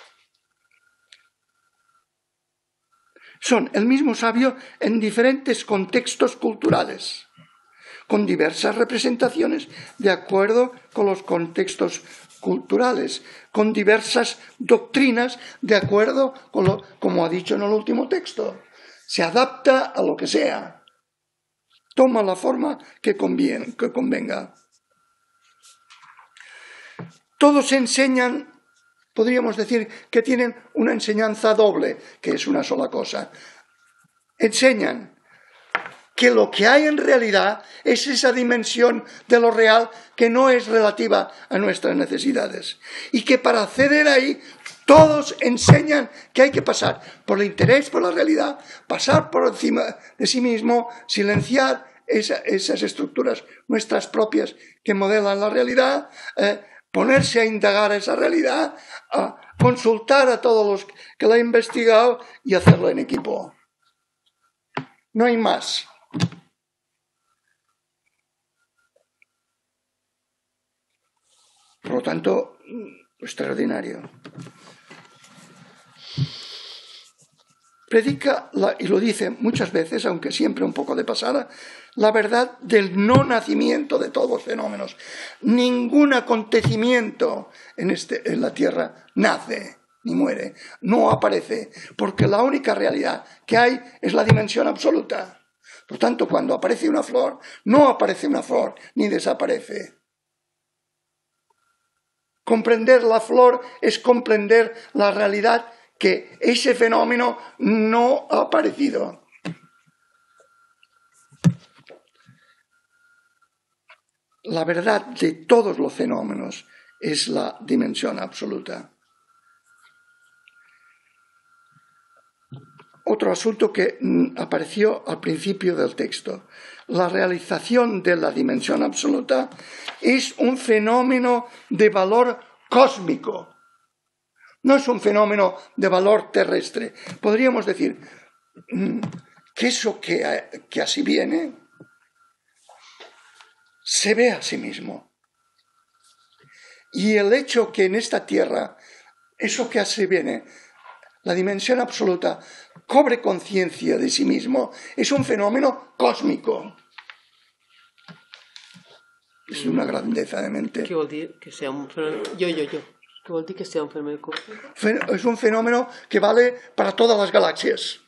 son el mismo sabio en diferentes contextos culturales, con diversas representaciones de acuerdo con los contextos culturales, con diversas doctrinas de acuerdo con lo, como ha dicho en el último texto. Se adapta a lo que sea, toma la forma que, conviene, que convenga. Todos enseñan, podríamos decir que tienen una enseñanza doble, que es una sola cosa. Enseñan que lo que hay en realidad es esa dimensión de lo real que no es relativa a nuestras necesidades. Y que para acceder ahí, todos enseñan que hay que pasar por el interés por la realidad, pasar por encima de sí mismo, silenciar esa, esas estructuras nuestras propias que modelan la realidad, eh, ponerse a indagar esa realidad, a consultar a todos los que la han investigado y hacerlo en equipo. No hay más. Por lo tanto, extraordinario. Predica, la, y lo dice muchas veces, aunque siempre un poco de pasada, la verdad del no nacimiento de todos los fenómenos. Ningún acontecimiento en, este, en la Tierra nace ni muere, no aparece, porque la única realidad que hay es la dimensión absoluta. Por tanto, cuando aparece una flor, no aparece una flor ni desaparece. Comprender la flor es comprender la realidad que ese fenómeno no ha aparecido. La verdad de todos los fenómenos es la dimensión absoluta. Otro asunto que apareció al principio del texto. La realización de la dimensión absoluta es un fenómeno de valor cósmico. No es un fenómeno de valor terrestre. Podríamos decir que eso que, que así viene se ve a sí mismo. Y el hecho que en esta tierra, eso que así viene, la dimensión absoluta, cobre conciencia de sí mismo, es un fenómeno cósmico. És una grandeza de mente. Què vol dir que sea un fenómeno? Yo, yo, yo. ¿Qué vol dir que sea un fenómeno cósmico? Es un fenómeno que vale para todas las galaxias.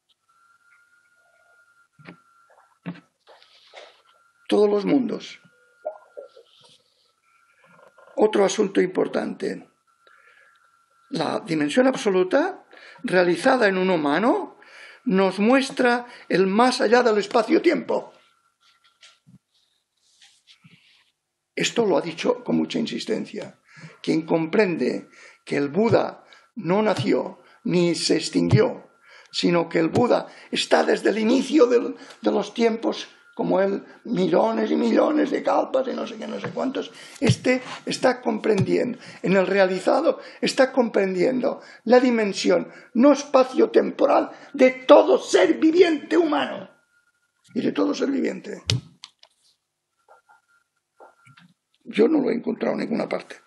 Todos los mundos. Otro asunto importante. La dimensión absoluta, realizada en un humano, nos muestra el más allá del espacio-tiempo. Esto lo ha dicho con mucha insistencia. Quien comprende que el Buda no nació ni se extinguió, sino que el Buda está desde el inicio de, de los tiempos, como él, millones y millones de kalpas y no sé qué, no sé cuántos, este está comprendiendo, en el realizado está comprendiendo la dimensión no espacio-temporal de todo ser viviente humano y de todo ser viviente. Yo no lo he encontrado en ninguna parte.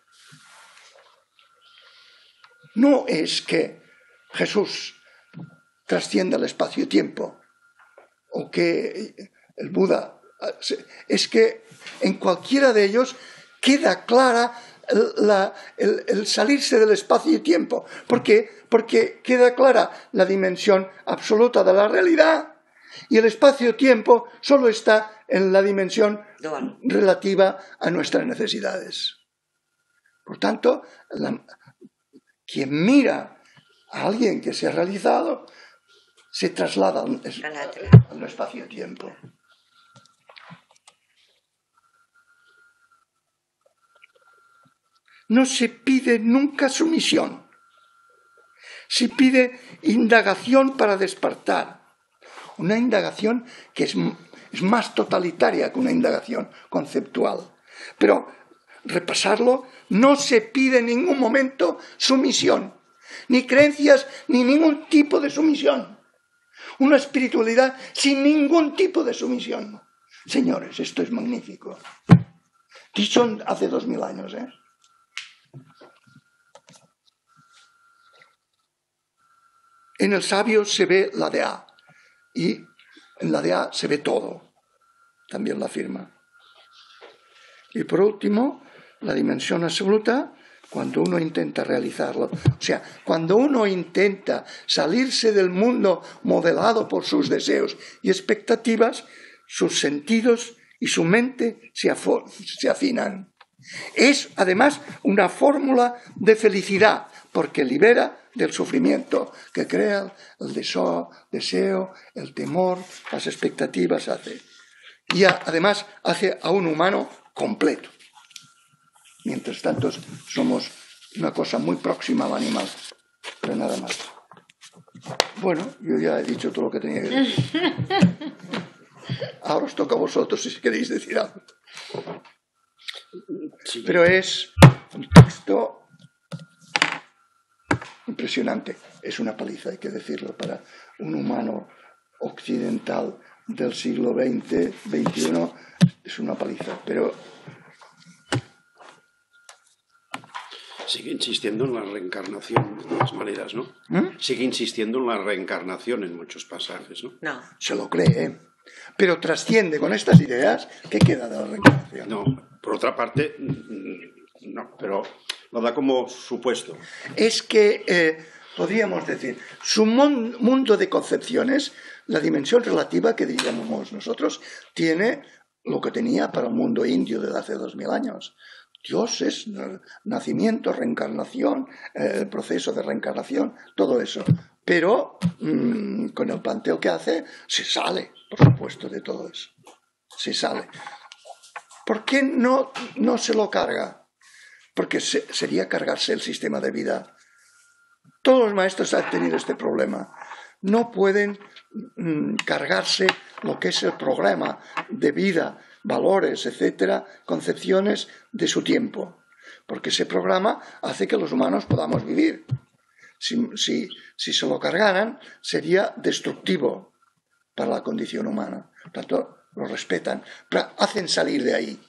No es que Jesús trascienda el espacio-tiempo o que el Buda, es que en cualquiera de ellos queda clara la, el, el salirse del espacio y tiempo. ¿Por qué? Porque queda clara la dimensión absoluta de la realidad y el espacio-tiempo solo está en la dimensión relativa a nuestras necesidades. Por tanto, la, quien mira a alguien que se ha realizado se traslada al, al espacio-tiempo. no se pide nunca sumisión. Se pide indagación para despertar. Una indagación que es, es más totalitaria que una indagación conceptual. Pero repasarlo, no se pide en ningún momento sumisión, ni creencias, ni ningún tipo de sumisión. Una espiritualidad sin ningún tipo de sumisión. Señores, esto es magnífico. Dicho hace dos mil años, ¿eh? En el sabio se ve la de A, y en la de A se ve todo. También la afirma. Y por último, la dimensión absoluta, cuando uno intenta realizarlo. O sea, cuando uno intenta salirse del mundo modelado por sus deseos y expectativas, sus sentidos y su mente se, se afinan. Es, además, una fórmula de felicidad, porque libera del sufrimiento que crea el deseo, deseo, el temor, las expectativas, hace. Y a, además hace a un humano completo. Mientras tanto, somos una cosa muy próxima al animal, pero nada más. Bueno, yo ya he dicho todo lo que tenía que decir. Ahora os toca a vosotros si queréis decir algo. Sí. Pero es un texto impresionante. Es una paliza, hay que decirlo, para un humano occidental del siglo veinte, veintiuno, es una paliza. Pero sigue insistiendo en la reencarnación de todas maneras, ¿no? ¿Mm? Sigue insistiendo en la reencarnación en muchos pasajes, ¿no? No. Se lo cree, ¿eh? Pero trasciende con estas ideas. ¿Qué queda de la reencarnación? No, por otra parte, no, pero lo da como supuesto. Es que, eh, podríamos decir, su mon- mundo de concepciones, la dimensión relativa que diríamos nosotros, tiene lo que tenía para el mundo indio desde hace dos mil años. Dioses, nacimiento, reencarnación, eh, el proceso de reencarnación, todo eso. Pero mmm, con el planteo que hace, se sale, por supuesto, de todo eso. Se sale. ¿Por qué no, no se lo carga? Porque se, sería cargarse el sistema de vida. Todos los maestros han tenido este problema. No pueden mmm, cargarse lo que es el programa de vida, valores, etcétera, concepciones de su tiempo. Porque ese programa hace que los humanos podamos vivir. Si, si, si se lo cargaran, sería destructivo para la condición humana. Por tanto, lo respetan, pero hacen salir de ahí.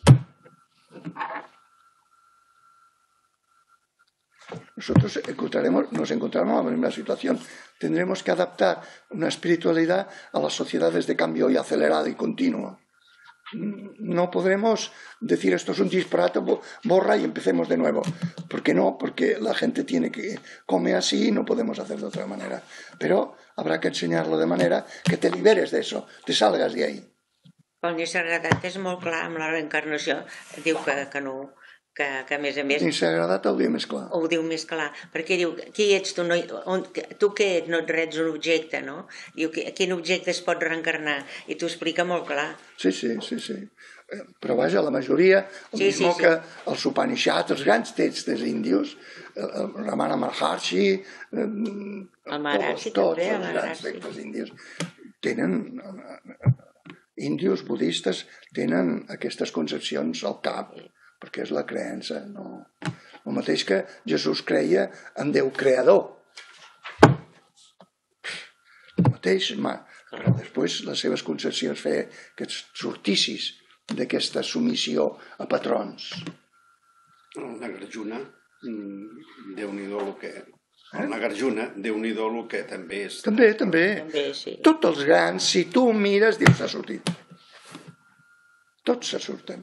Nosotros encontraremos, nos encontraremos en la misma situación. Tendremos que adaptar una espiritualidad a las sociedades de cambio y acelerado y continuo. No podremos decir esto es un disparate, borra y empecemos de nuevo. ¿Por qué no? Porque la gente tiene que comer así y no podemos hacer de otra manera. Pero habrá que enseñarlo de manera que te liberes de eso, te salgas de ahí. El Nisargadat és molt clar amb la reencarnació. Diu que, que no, que, que a més a més... Nisargadat ho diu més clar. Ho diu més clar, perquè diu, qui ets tu? No, on, tu què ets? No ets un objecte, no? Diu, quin objecte es pot reencarnar? I t'ho explica molt clar. Sí, sí, sí, sí. Però vaja, la majoria, el sí, mismo sí, sí. que els Upanishads, els grans textos índios, el Ramana Maharshi, el Maharshi tots, també, tots els grans textos índios, tenen... Índios, budistes, tenen aquestes concepcions al cap, perquè és la creença, no? El mateix que Jesús creia en Déu creador. El mateix, però després les seves concepcions feien que sortissis d'aquesta submissió a patrons. El Nagarjuna, Déu-n'hi-do el que... El Nagarjuna, Déu-n'hi-do el que també és... També, també. També, sí. Tots els grans, si tu mires, dius, s'ha sortit. Tots se surten.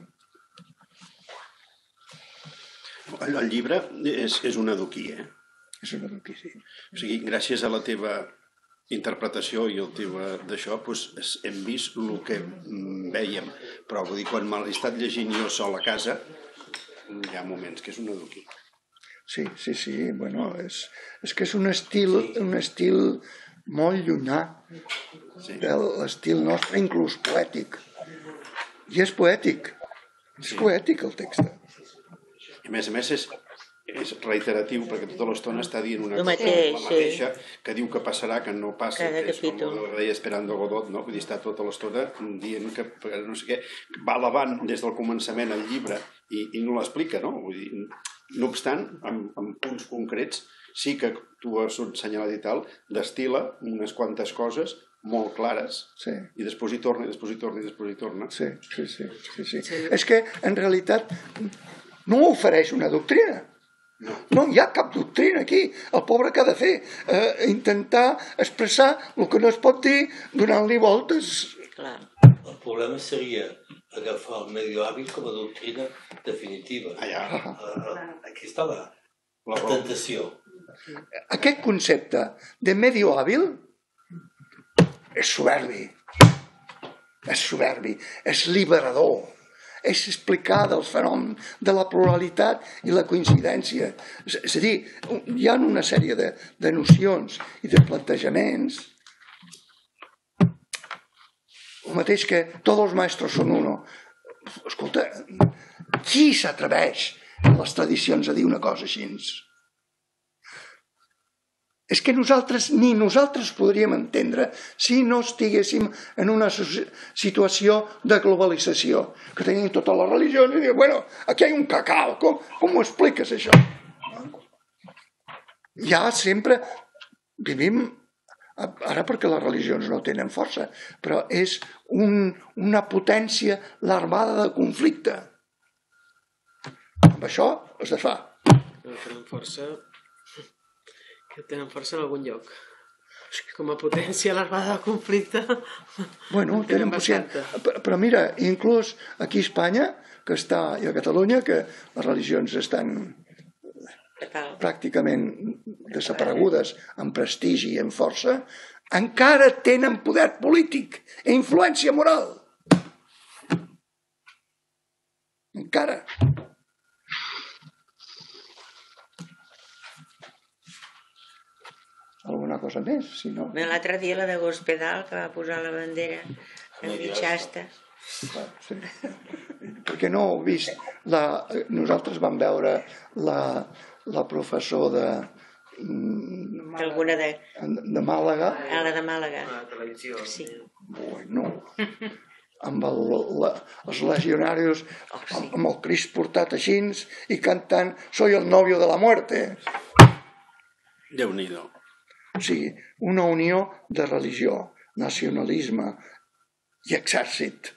El, el llibre és, és un eduquí, eh? És un eduquí, sí. O sigui, gràcies a la teva interpretació i el teu d'això, doncs hem vist el que vèiem. Però vull dir, quan me l'he estat llegint jo sol a casa, hi ha moments que és un eduquí. Sí, sí, sí, bueno, és, és que és un estil, sí. un estil molt llunyà, sí. de l'estil nostre, inclús poètic. I és poètic, és sí. poètic el text. I a més a més és és reiteratiu perquè tota l'estona està dient una El cosa mateix, la mateixa sí. que diu que passarà, que no passa, Cada que és com capítol. el rei Esperando Godot, no? Vull dir, està tota l'estona dient que no sé què, va elevant des del començament el llibre i, i no l'explica, no? Vull dir, no obstant, amb, amb punts concrets, sí que tu has assenyalat i tal, destila unes quantes coses molt clares, Sí. i després hi torna, i després hi torna, i després hi torna. Sí, sí, sí, sí, sí. sí. És que, en realitat, no ofereix una doctrina. No. No hi ha cap doctrina aquí. El pobre que ha de fer? Eh, intentar expressar el que no es pot dir donant-li voltes. Clar. El problema seria agafar el medio hàbil com a doctrina definitiva. Allà. Uh, aquí està la, La la raó. tentació. Aquest concepte de medio hàbil és soberbi. És soberbi. És liberador. És explicar del fenomen de la pluralitat i la coincidència. És, és a dir, hi ha una sèrie de, de nocions i de plantejaments. El mateix que tots els maestros són uno. Escolta, qui s'atreveix en les tradicions a dir una cosa així? És que nosaltres, ni nosaltres podríem entendre si no estiguéssim en una situació de globalització, que tenim totes les religions i diuen, bueno, aquí hi ha un cacao, com, com ho expliques això? Ja sempre vivim, ara perquè les religions no tenen força, però és un, una potència larvada de conflicte. Amb això es desfà. No tenen força... que tenen força en algun lloc. Com a potència larvada de conflicte... Bueno, tenen potència. Però mira, inclús aquí a Espanya, que està, i a Catalunya, que les religions estan pràcticament desaparegudes en prestigi i en força, encara tenen poder polític i influència moral. Encara. Alguna cosa més, si no... L'altre dia la de Gospedal, que va posar la bandera en Mitjasta. Sí. Perquè no heu vist... La... Nosaltres vam veure la, la professor de... Alguna de... de Màlaga. Ah, la de Màlaga. A la televisió. Sí. Bueno, amb el, la, els legionarios, amb, amb el Crist portat així i cantant Soy el novio de la muerte. Déu-n'hi-do. O sigui, una unió de religió, nacionalisme i exèrcit.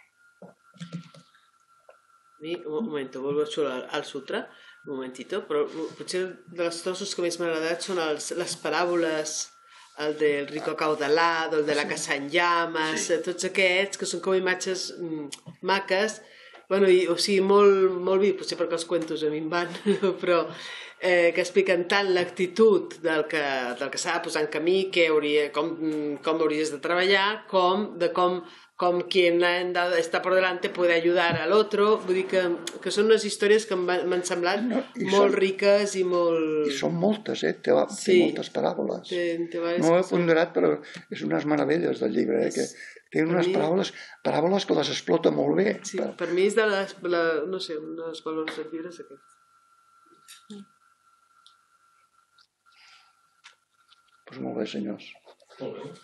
Mi, un momento, vuelvo al, al sutra, un momentito, però potser de les trossos que més m'ha agradat són els, les paràboles, el del rico acaudalado, el de la casa en llames, sí. Tots aquests que són com imatges mm, maques, bueno, i, o sigui, molt, molt viu, potser perquè els cuentos a mi em van, però eh, que expliquen tant l'actitud del que, del que s'ha de posar en camí, que hauria, com, com hauries de treballar, com de com, com quien està per delante puede ayudar al otro. Vull dir que, que són unes històries que m'han semblat no, molt són, riques i molt... I són moltes, eh? Té, sí. té moltes paràboles. Té, té no ho he ponderat, però és unes meravelles del llibre, eh? Que té unes mi... paràboles, paràboles que les explota molt bé. Sí, per... per mi és de les, la, no sé, un dels valors dels llibres aquests. Doncs molt bé, senyors. Molt bé.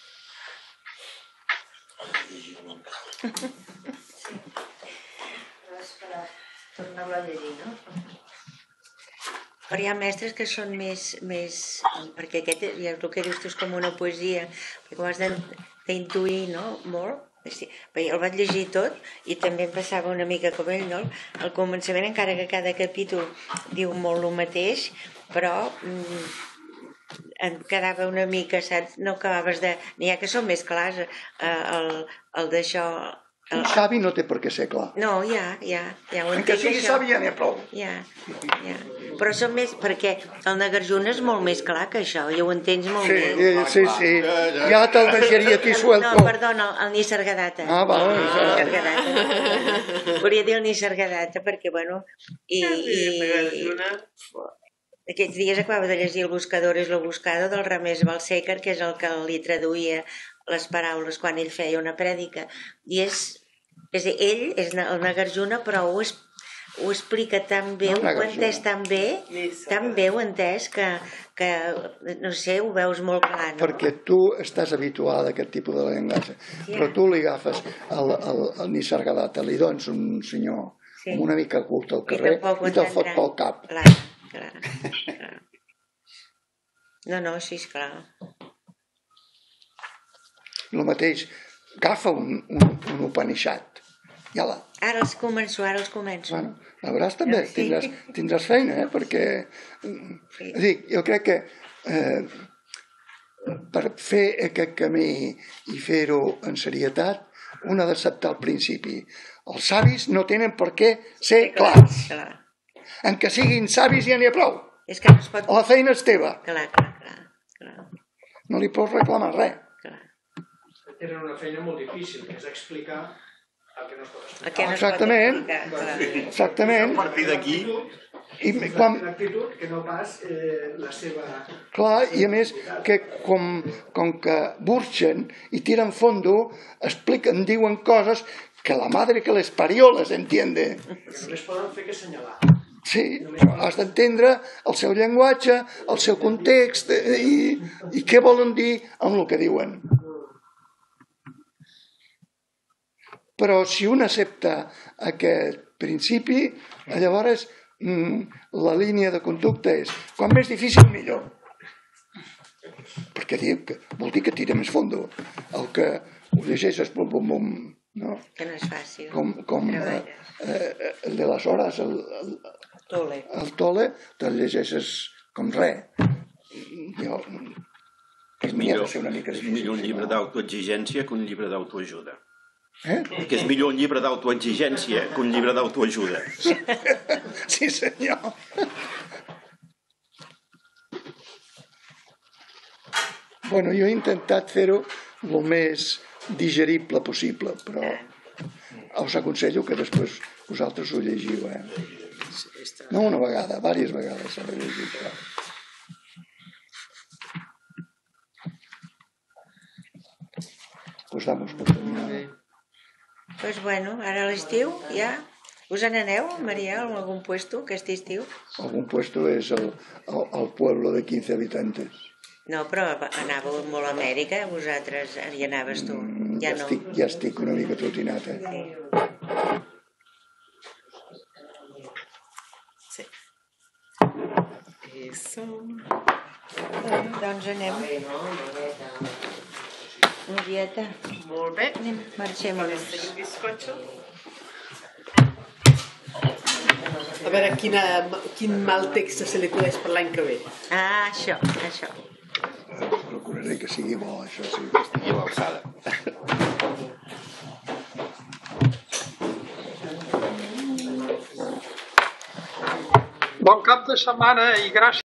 Tornar-lo a llegir, no? Però hi ha mestres que són més... més perquè aquest, ja el que dius tu és com una poesia, perquè ho has d'intuir, no?, molt. Sí, perquè el vaig llegir tot i també em passava una mica com ell, no? Al començament, encara que cada capítol diu molt el mateix, però... Mm, em quedava una mica, saps? No acabaves de... N'hi ha que són més clars, eh, el, el d'això... El... Un savi no té per què ser clar. No, ja, ja, ja ho En entenc, que sigui això. savi ja n'hi ha prou. Ja, ja. Però són més... Perquè el Nagarjuna és molt més clar que això, ja ho entens molt Sí, bé. eh, sí, sí. Ja te'l deixaria aquí suelto. No, perdona, el, el Nisargadatta. Ah, va, el Nisargadatta. Volia dir el Nisargadatta perquè, bueno... I, i, aquests dies acabava de llegir El buscador és lo buscado del Ramés Balsecar, que és el que li traduïa les paraules quan ell feia una prèdica. I és... és ell és el Nagarjuna, però ho és ho explica tan bé, No ho ha negues, entès no. tan bé, tan bé ho ha entès que, que, no sé, ho veus molt clar, no? Perquè tu estàs habituada a aquest tipus de llenguatge, però tu li agafes el, el, el Nisargadatta, li dones un senyor Sí. amb una mica cult al I carrer tampoc ho i te'l fot entendrà. pel cap. Clar, clar, clar. No, no, sí, esclar. El mateix, agafa un, un, un Upanishad, i ala, Ara els començo, ara els començo. bueno, la veuràs també, Sí. tindràs, tindràs feina, eh? Perquè, Sí. és a dir, jo crec que eh, per fer aquest camí i fer-ho en serietat, un ha d'acceptar el principi. Els savis no tenen per què ser clars. Clar. En que siguin savis ja n'hi ha prou. És que no es pot... La feina és teva. Clar, clar, clar. clar, No li pots reclamar res. clar. Tenen una feina molt difícil, que és explicar el que no es pot explicar. El que no es Exactament. pot explicar, clar. Exactament. A partir d'aquí, I quan, L'actitud que no pas eh, la seva... clar, i a més que com, com que burxen i tiren fondo, expliquen, diuen coses que la madre que les parió les entiende. Que només poden fer que assenyalar. Sí, però has d'entendre el seu llenguatge, el seu context eh, i, i què volen dir amb el que diuen. Però si un accepta aquest principi, llavors mm, la línia de conducta és quan més difícil millor. Perquè diu que vol dir que tira més fondo. El que ho llegeixes bum, bum, bum, no? Que no és fàcil. Com, com eh, eh, el de les hores, el, el, Tole. el tole, te'l llegeixes com res. Jo, per mi ha de ser una mica és difícil. millor un si llibre no. d'autoexigència que un llibre d'autoajuda. Eh? Que és millor un llibre d'autoexigència que un llibre d'autoajuda. Sí, senyor. Bueno, jo he intentat fer-ho el més digerible possible, però us aconsello que després vosaltres ho llegiu, eh? No una vegada, diverses vegades s'ha de llegir això. Pues damos por terminar. Pues bueno, ara a l'estiu ja... Us n'aneu, Maria, a algun puesto aquest estiu? Algún puesto és el, el, el pueblo de quinze habitantes. No, però anàveu molt a Amèrica, vosaltres hi anaves tu. Ja Ja no. estic, ja estic una mica trotinat, eh? Sí. Eso. Doncs anem. Murieta, Molt bé. anem, marxem-nos. Un bizcocho. A veure quina, quin mal text se li acudeix per l'any que ve. Ah, això, això. Procuraré que sigui bo, això sí. I a l'alçada. Bon cap de setmana i gràcies.